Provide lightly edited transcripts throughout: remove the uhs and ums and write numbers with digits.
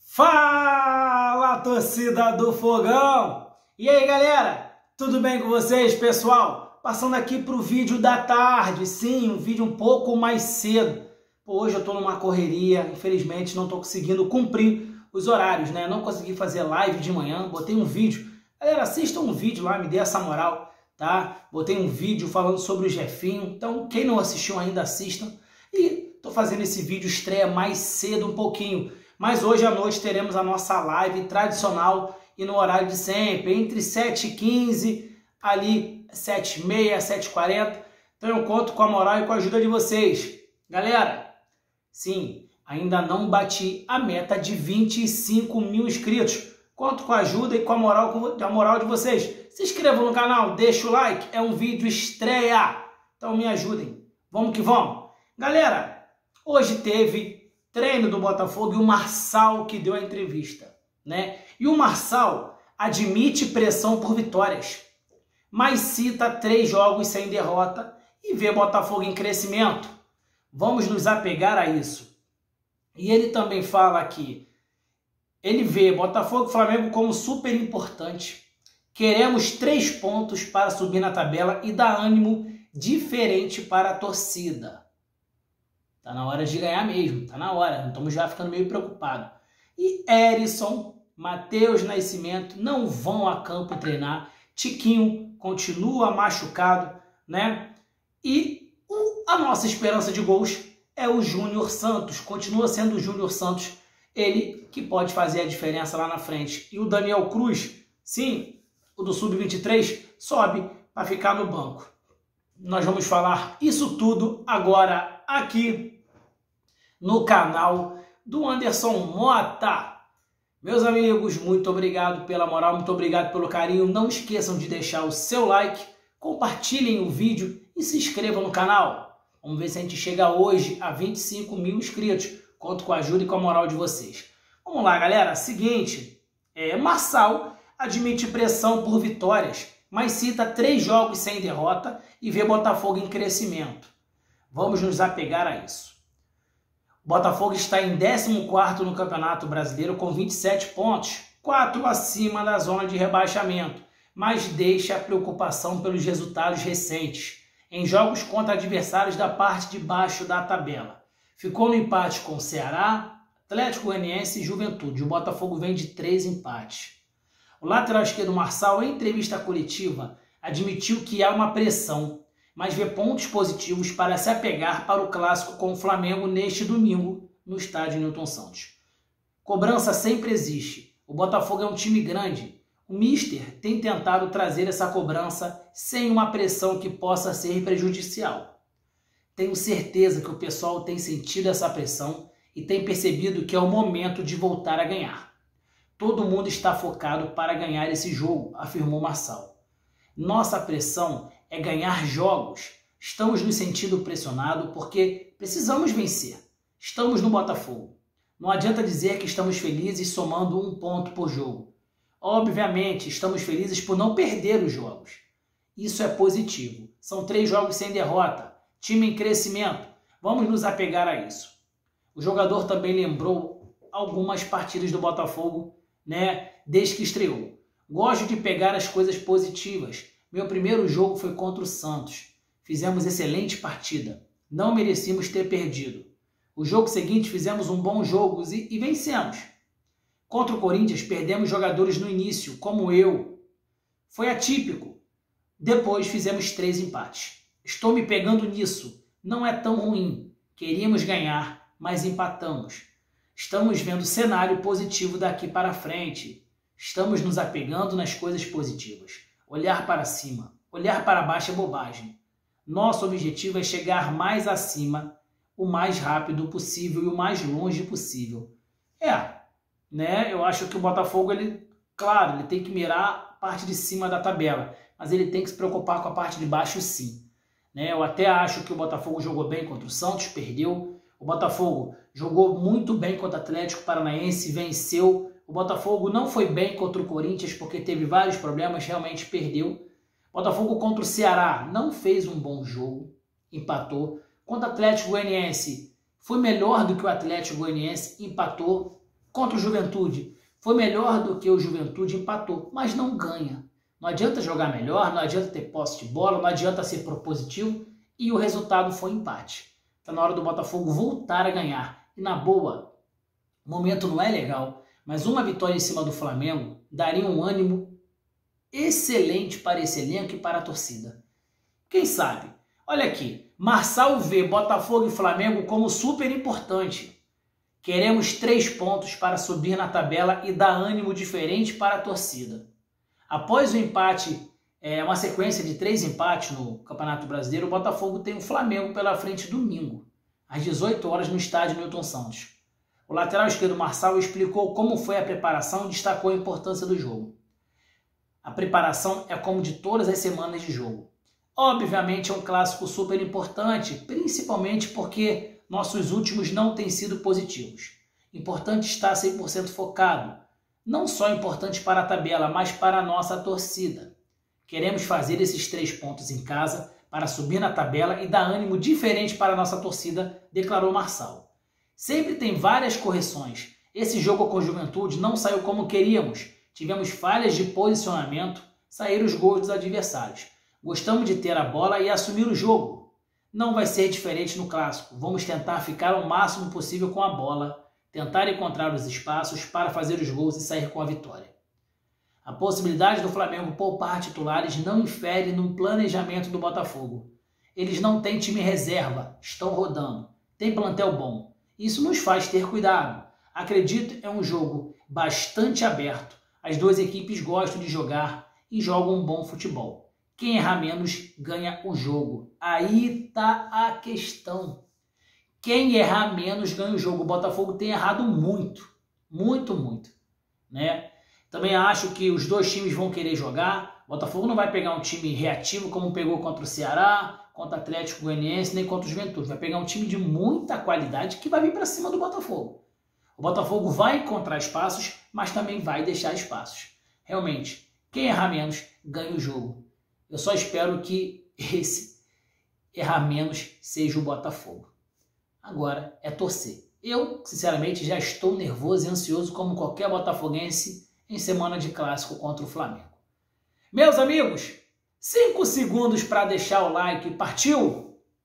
Fala, torcida do Fogão! E aí, galera? Tudo bem com vocês, pessoal? Passando aqui para o vídeo da tarde, sim, um vídeo um pouco mais cedo. Hoje eu estou numa correria, infelizmente não estou conseguindo cumprir os horários, né? Não consegui fazer live de manhã, botei um vídeo. Galera, assistam um vídeo lá, me dê essa moral, tá? Botei um vídeo falando sobre o Jefinho, então quem não assistiu ainda, assistam. E estou fazendo esse vídeo estreia mais cedo um pouquinho. Mas hoje à noite teremos a nossa live tradicional e no horário de sempre, entre 7h15, ali 7h30, 7h40. Então eu conto com a moral e com a ajuda de vocês. Galera, sim, ainda não bati a meta de 25 mil inscritos. Conto com a ajuda e com a moral de vocês. Se inscrevam no canal, deixa o like, é um vídeo estreia. Então me ajudem. Vamos que vamos. Galera, hoje teve treino do Botafogo e o Marçal que deu a entrevista, né? E o Marçal admite pressão por vitórias, mas cita 3 jogos sem derrota e vê Botafogo em crescimento. Vamos nos apegar a isso. E ele também fala que ele vê Botafogo e Flamengo como super importante. Queremos 3 pontos para subir na tabela e dar ânimo diferente para a torcida. Tá na hora de ganhar mesmo, tá na hora, não estamos já ficando meio preocupados. E Herisson, Matheus Nascimento não vão a campo treinar. Tiquinho continua machucado, né? E a nossa esperança de gols é o Júnior Santos, continua sendo o Júnior Santos, ele que pode fazer a diferença lá na frente. E o Daniel Cruz, sim, o do Sub-23, sobe para ficar no banco. Nós vamos falar isso tudo agora aqui no canal do Anderson Mota. Meus amigos, muito obrigado pela moral, muito obrigado pelo carinho. Não esqueçam de deixar o seu like, compartilhem o vídeo e se inscrevam no canal. Vamos ver se a gente chega hoje a 25 mil inscritos. Conto com a ajuda e com a moral de vocês. Vamos lá, galera. Seguinte, Marçal admite pressão por vitórias, mas cita 3 jogos sem derrota e vê Botafogo em crescimento. Vamos nos apegar a isso. O Botafogo está em 14º no Campeonato Brasileiro com 27 pontos, 4 acima da zona de rebaixamento, mas deixa a preocupação pelos resultados recentes, em jogos contra adversários da parte de baixo da tabela. Ficou no empate com Ceará, Atlético Goianiense e Juventude. O Botafogo vem de 3 empates. O lateral esquerdo Marçal, em entrevista coletiva, admitiu que há uma pressão, mas vê pontos positivos para se apegar para o clássico com o Flamengo neste domingo no estádio Newton Santos. Cobrança sempre existe. O Botafogo é um time grande. O Mister tem tentado trazer essa cobrança sem uma pressão que possa ser prejudicial. Tenho certeza que o pessoal tem sentido essa pressão e tem percebido que é o momento de voltar a ganhar. Todo mundo está focado para ganhar esse jogo, afirmou Marçal. Nossa pressão é ganhar jogos. Estamos nos sentindo pressionados porque precisamos vencer. Estamos no Botafogo. Não adianta dizer que estamos felizes somando 1 ponto por jogo. Obviamente, estamos felizes por não perder os jogos. Isso é positivo. São 3 jogos sem derrota. Time em crescimento. Vamos nos apegar a isso. O jogador também lembrou algumas partidas do Botafogo, né, desde que estreou. Gosto de pegar as coisas positivas. Meu primeiro jogo foi contra o Santos. Fizemos excelente partida. Não merecíamos ter perdido. O jogo seguinte fizemos um bom jogo e vencemos. Contra o Corinthians perdemos jogadores no início, como eu. Foi atípico. Depois fizemos 3 empates. Estou me pegando nisso. Não é tão ruim. Queríamos ganhar, mas empatamos. Estamos vendo cenário positivo daqui para frente. Estamos nos apegando nas coisas positivas. Olhar para cima, olhar para baixo é bobagem. Nosso objetivo é chegar mais acima, o mais rápido possível e o mais longe possível. Né? Eu acho que o Botafogo, claro, ele tem que mirar a parte de cima da tabela, mas ele tem que se preocupar com a parte de baixo sim. Né? Eu até acho que o Botafogo jogou bem contra o Santos, perdeu. O Botafogo jogou muito bem contra o Atlético Paranaense, venceu. O Botafogo não foi bem contra o Corinthians porque teve vários problemas, realmente perdeu. O Botafogo contra o Ceará não fez um bom jogo, empatou. Contra o Atlético Goianiense foi melhor do que o Atlético Goianiense, empatou. Contra o Juventude, foi melhor do que o Juventude, empatou, mas não ganha. Não adianta jogar melhor, não adianta ter posse de bola, não adianta ser propositivo, e o resultado foi empate. Está na hora do Botafogo voltar a ganhar. E na boa, o momento não é legal, mas uma vitória em cima do Flamengo daria um ânimo excelente para esse elenco e para a torcida. Quem sabe? Olha aqui, Marçal vê Botafogo e Flamengo como super importante. Queremos 3 pontos para subir na tabela e dar ânimo diferente para a torcida. Após o empate, uma sequência de 3 empates no Campeonato Brasileiro, o Botafogo tem o Flamengo pela frente domingo, às 18 horas no estádio Newton Santos. O lateral esquerdo Marçal explicou como foi a preparação e destacou a importância do jogo. A preparação é como de todas as semanas de jogo. Obviamente é um clássico super importante, principalmente porque nossos últimos não têm sido positivos. Importante estar 100% focado. Não só importante para a tabela, mas para a nossa torcida. Queremos fazer esses 3 pontos em casa para subir na tabela e dar ânimo diferente para a nossa torcida, declarou Marçal. Sempre tem várias correções. Esse jogo com a Juventude não saiu como queríamos. Tivemos falhas de posicionamento, saíram os gols dos adversários. Gostamos de ter a bola e assumir o jogo. Não vai ser diferente no clássico. Vamos tentar ficar o máximo possível com a bola, tentar encontrar os espaços para fazer os gols e sair com a vitória. A possibilidade do Flamengo poupar titulares não infere no planejamento do Botafogo. Eles não têm time reserva, estão rodando, tem plantel bom. Isso nos faz ter cuidado. Acredito, é um jogo bastante aberto. As duas equipes gostam de jogar e jogam um bom futebol. Quem errar menos ganha o jogo. Aí está a questão. Quem errar menos ganha o jogo. O Botafogo tem errado muito. Muito. Né? Também acho que os dois times vão querer jogar. O Botafogo não vai pegar um time reativo como pegou contra o Ceará, contra o Atlético Goianiense, nem contra o Juventude. Vai pegar um time de muita qualidade que vai vir para cima do Botafogo. O Botafogo vai encontrar espaços, mas também vai deixar espaços. Realmente, quem errar menos ganha o jogo. Eu só espero que esse errar menos seja o Botafogo. Agora é torcer. Eu, sinceramente, já estou nervoso e ansioso como qualquer botafoguense em semana de clássico contra o Flamengo. Meus amigos, 5 segundos para deixar o like. Partiu?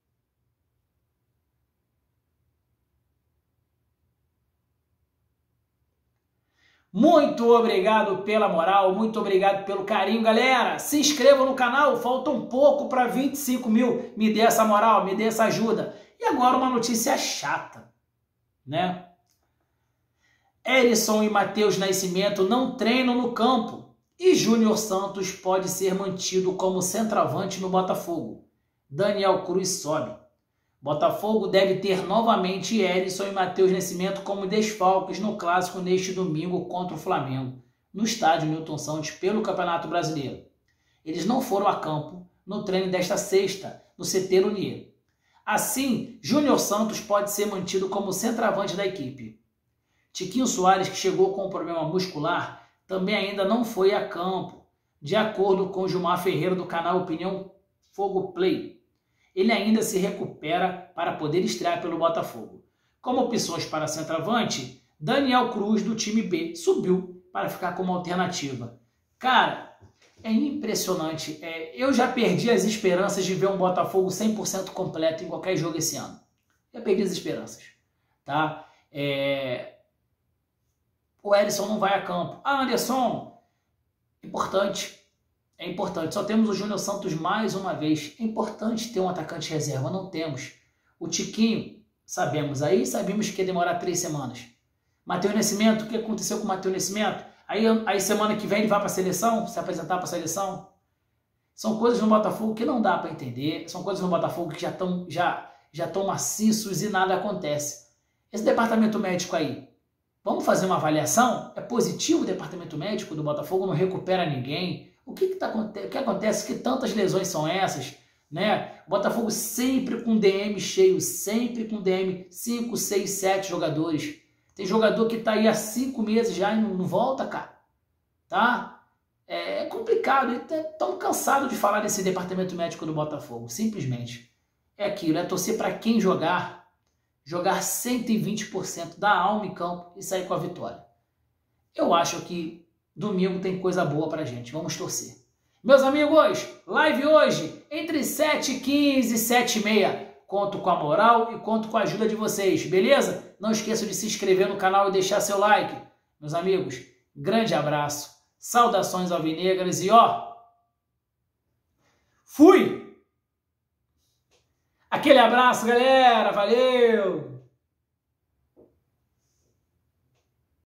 Muito obrigado pela moral, muito obrigado pelo carinho, galera. Se inscrevam no canal, falta um pouco para 25 mil. Me dê essa moral, me dê essa ajuda. E agora uma notícia chata, né? Herisson e Matheus Nascimento não treinam no campo e Júnior Santos pode ser mantido como centroavante no Botafogo. Daniel Cruz sobe. Botafogo deve ter novamente Herisson e Matheus Nascimento como desfalques no clássico neste domingo contra o Flamengo, no estádio Newton Santos pelo Campeonato Brasileiro. Eles não foram a campo no treino desta sexta, no CT Lunier. Assim, Júnior Santos pode ser mantido como centroavante da equipe. Tiquinho Soares, que chegou com um problema muscular, também ainda não foi a campo, de acordo com Gilmar Ferreira do canal Opinião Fogo Play. Ele ainda se recupera para poder estrear pelo Botafogo. Como opções para centroavante, Daniel Cruz, do time B, subiu para ficar como alternativa. Cara, é impressionante. Eu já perdi as esperanças de ver um Botafogo 100% completo em qualquer jogo esse ano. Já perdi as esperanças. Tá? O Herisson não vai a campo. Ah, Anderson, importante. É importante, só temos o Júnior Santos mais uma vez. É importante ter um atacante reserva, não temos. O Tiquinho, sabemos que ia demorar 3 semanas. Matheus Nascimento, o que aconteceu com o Matheus Nascimento? Aí semana que vem ele vai para a seleção, se apresentar para a seleção. São coisas no Botafogo que não dá para entender, são coisas no Botafogo que já estão maciços e nada acontece. Esse departamento médico aí, vamos fazer uma avaliação? É positivo o departamento médico do Botafogo, não recupera ninguém. O que acontece? Que tantas lesões são essas? Né? O Botafogo sempre com DM cheio, sempre com DM 5, 6, 7 jogadores. Tem jogador que está aí há 5 meses já e não volta, cara. Tá? É complicado. Estão cansados de falar desse departamento médico do Botafogo. Simplesmente. É aquilo, é torcer para quem jogar 120% da alma em campo e sair com a vitória. eu acho que domingo tem coisa boa pra gente. Vamos torcer. Meus amigos, live hoje entre 7h15 e 7h30. Conto com a moral e conto com a ajuda de vocês, beleza? Não esqueça de se inscrever no canal e deixar seu like. Meus amigos, grande abraço, saudações alvinegras e fui! Aquele abraço, galera, valeu!